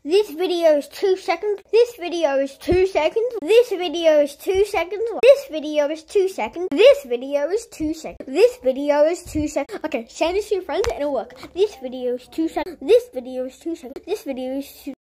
This video is 2 seconds. This video is 2 seconds. This video is 2 seconds. This video is 2 seconds. This video is 2 seconds. This video is 2 seconds. Okay, send this to your friends and it'll work. This video is 2 seconds. This video is 2 seconds. This video is 2